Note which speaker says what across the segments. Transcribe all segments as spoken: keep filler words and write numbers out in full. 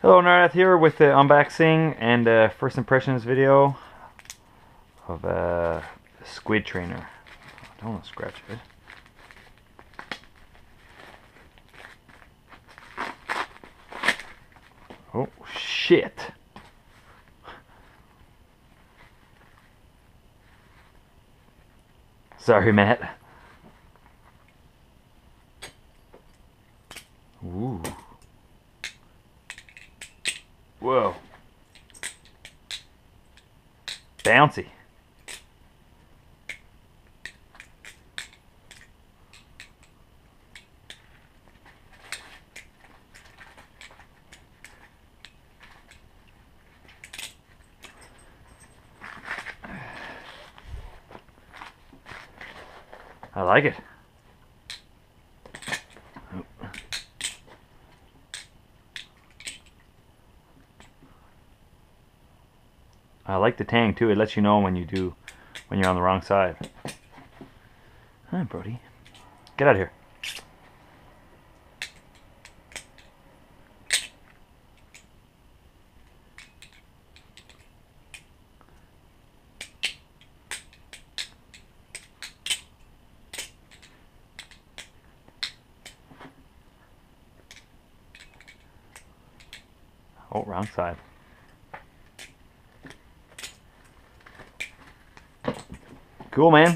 Speaker 1: Hello, Narath here with the unboxing and uh, first impressions video of uh, a squid trainer. I don't want to scratch it. Oh shit! Sorry, Matt. Ooh. Whoa. Bouncy. I like it. I like the tang too. It lets you know when you do, when you're on the wrong side. Hi, Brody. Get out of here. Oh, wrong side. Cool, man.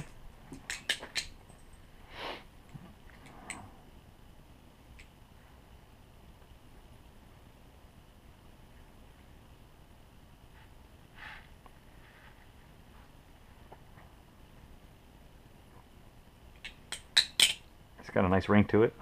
Speaker 1: It's got a nice ring to it.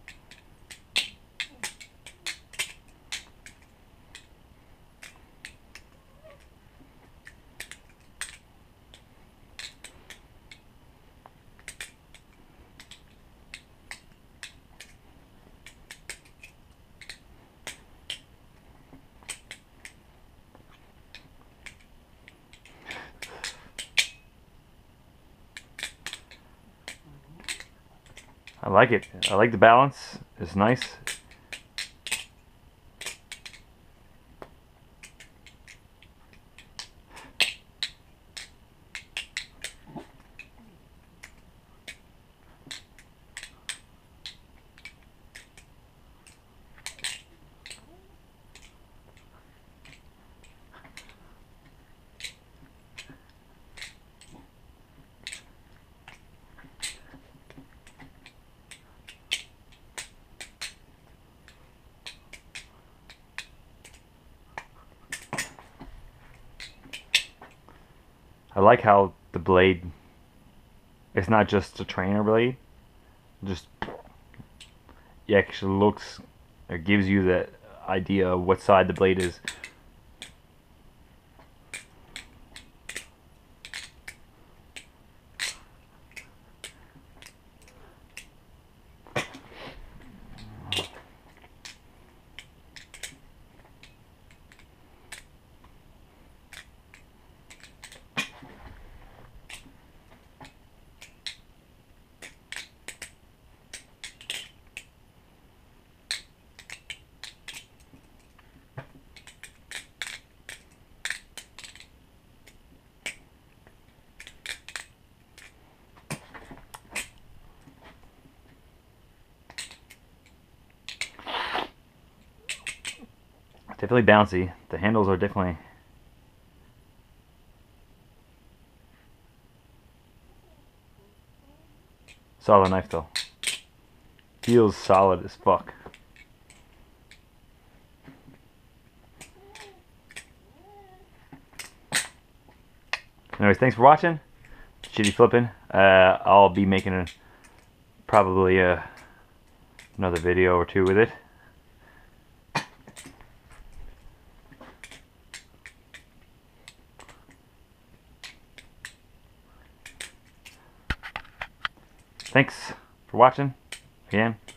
Speaker 1: I like it. I like the balance. It's nice. I like how the blade, it's not just a trainer blade, just it actually looks, it gives you the idea of what side the blade is. Definitely bouncy. The handles are definitely solid knife though. Feels solid as fuck. Anyways, thanks for watching. Shitty flipping. Uh, I'll be making a, probably a, another video or two with it. Thanks for watching again.